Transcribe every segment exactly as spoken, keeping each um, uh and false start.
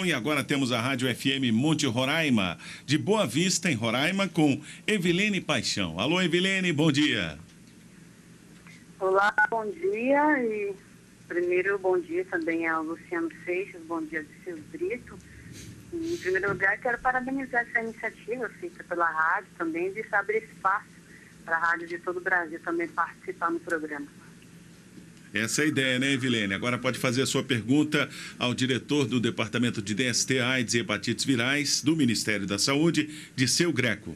E agora temos a Rádio F M Monte Roraima, de Boa Vista, em Roraima, com Evilene Paixão. Alô, Evilene, bom dia. Olá, bom dia. E primeiro, bom dia também ao Luciano Seixas, bom dia de Silvio Brito. E, em primeiro lugar, quero parabenizar essa iniciativa feita pela rádio também, de abrir espaço para a rádio de todo o Brasil também participar no programa. Essa é a ideia, né, Evilene? Agora pode fazer a sua pergunta ao diretor do Departamento de D S T, AIDS e Hepatites Virais do Ministério da Saúde, Disseu Greco.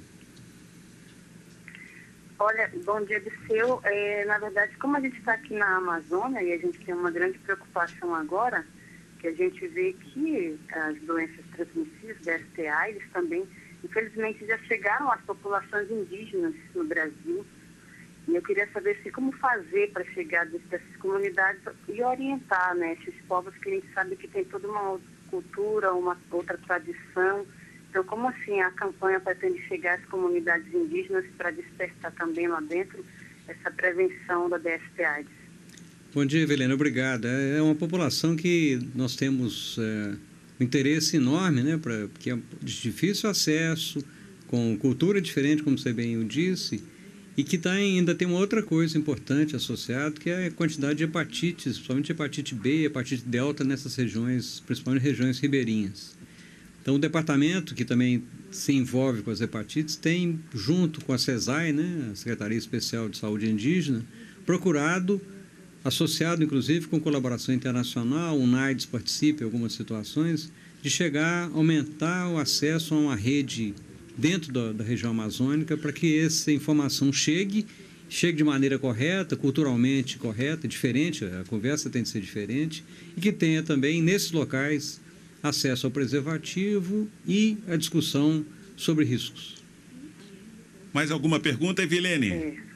Olha, bom dia, Disseu. É, na verdade, como a gente está aqui na Amazônia e a gente tem uma grande preocupação agora, que a gente vê que as doenças transmissíveis, D S T A, eles também, infelizmente, já chegaram às populações indígenas no Brasil. E eu queria saber assim, como fazer para chegar dessas comunidades e orientar, né, esses povos que a gente sabe que tem toda uma outra cultura, uma outra tradição. Então, como assim a campanha pretende chegar às comunidades indígenas para despertar também lá dentro essa prevenção da D S T AIDS? Bom dia, Evelene, obrigado. É uma população que nós temos é, um interesse enorme, né, pra, porque é de difícil acesso, com cultura diferente, como você bem o disse, e que tá, ainda tem uma outra coisa importante associada, que é a quantidade de hepatites, principalmente hepatite B e hepatite delta nessas regiões, principalmente regiões ribeirinhas. Então, o departamento, que também se envolve com as hepatites, tem, junto com a SESAI, né, a Secretaria Especial de Saúde Indígena, procurado, associado inclusive com colaboração internacional, o NAIDS participa em algumas situações, de chegar a aumentar o acesso a uma rede dentro da, da região amazônica para que essa informação chegue, chegue de maneira correta, culturalmente correta, diferente, a conversa tem de ser diferente, e que tenha também, nesses locais, acesso ao preservativo e a discussão sobre riscos. Mais alguma pergunta, Evilene? É.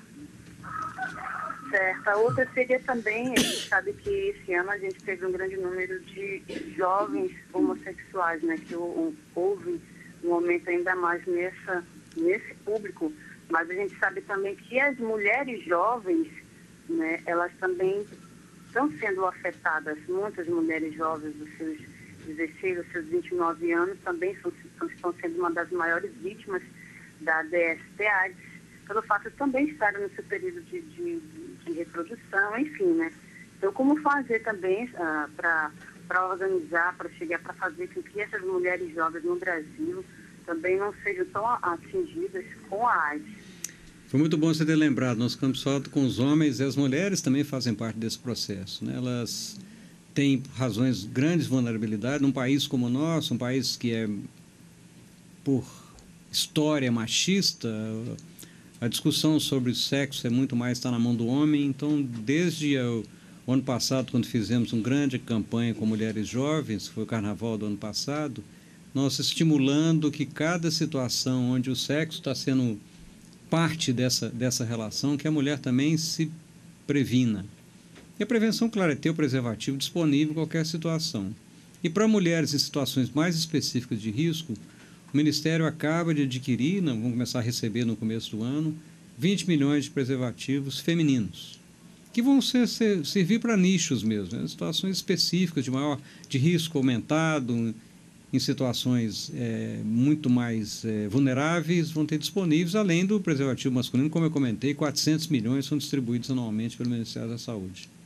Certo. A outra seria também, a gente sabe que esse ano a gente teve um grande número de jovens homossexuais, né, que houve um aumento ainda mais nessa, nesse público, mas a gente sabe também que as mulheres jovens, né, elas também estão sendo afetadas. Muitas mulheres jovens dos seus dezesseis aos seus vinte e nove anos também são, estão sendo uma das maiores vítimas da D S T AIDS, pelo fato de também estarem no seu período de, de, de reprodução, enfim, né? Então, como fazer também uh, para para organizar, para chegar, para fazer com que essas mulheres jovens no Brasil também não sejam tão atingidas com a AIDS? Foi muito bom você ter lembrado, nós ficamos só com os homens e as mulheres também fazem parte desse processo, né? Elas têm razões, grandes vulnerabilidades, num país como o nosso, um país que é, por história, machista, a discussão sobre o sexo é muito mais, está na mão do homem. Então, desde o, o ano passado, quando fizemos uma grande campanha com mulheres jovens, foi o carnaval do ano passado, nós estimulando que cada situação onde o sexo está sendo parte dessa, dessa relação, que a mulher também se previna. E a prevenção, claro, é ter o preservativo disponível em qualquer situação. E para mulheres em situações mais específicas de risco, o Ministério acaba de adquirir, não, vamos começar a receber no começo do ano, vinte milhões de preservativos femininos, que vão ser, ser, servir para nichos mesmo, né? Situações específicas de maior de risco aumentado, em situações é, muito mais é, vulneráveis, vão ter disponíveis, além do preservativo masculino, como eu comentei, quatrocentos milhões são distribuídos anualmente pelo Ministério da Saúde.